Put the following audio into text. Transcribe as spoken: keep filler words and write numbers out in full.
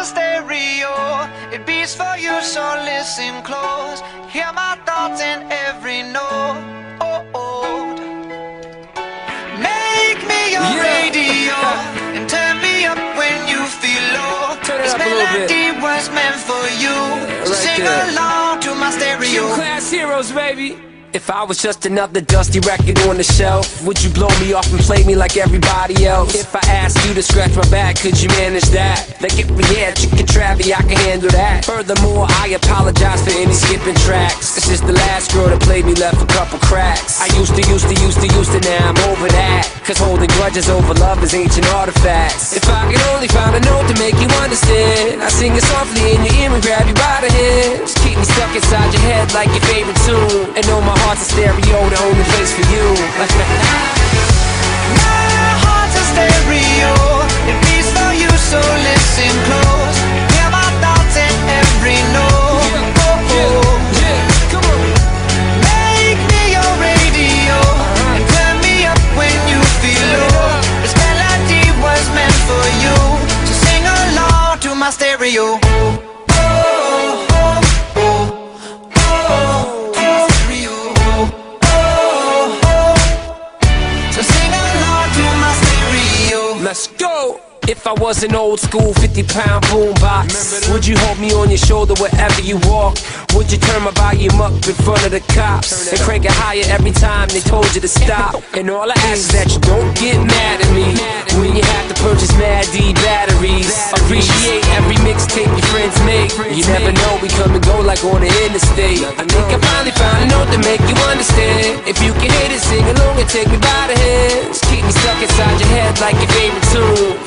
stereo, it beats for you, so listen close. Hear my thoughts in every note. Make me your Yeah. radio and turn me up when you feel low. Turn it This up a little bit. melody was meant for you, so Right sing there. along to my stereo. Class heroes, baby. If I was just another dusty record on the shelf, would you blow me off and play me like everybody else? If I asked you to scratch my back, could you manage that? Like if we had chicken travy, I can handle that. Furthermore, I apologize for any skipping tracks. This is the last girl that played me, left a couple cracks. I used to, used to, used to, used to, now I'm over that. Cause holding grudges over love is ancient artifacts. If I could only find a note to make you understand, I sing it softly in your ear and grab you by the hands. Keep me stuck inside your head like your favorite tune, and know my heart's a stereo, the only place for you. My heart's a stereo, it beats for you, so listen close. Hear my thoughts in every note. Yeah, yeah, yeah, come on. Make me your radio and turn me up when you feel low. This melody was meant for you, so sing along to my stereo. Let's go! If I was an old school fifty pound boombox, would you hold me on your shoulder wherever you walk? Would you turn my volume up in front of the cops and crank it higher every time they told you to stop? And all I ask is that you don't get mad at me when you have to purchase Mad D batteries. Appreciate every mixtape your friends make. You never know, we come and go like on the interstate. I think I finally found a note to make you understand. If you can hit it, sing along and take me by the hands. Keep me stuck inside your head like your favorite tune.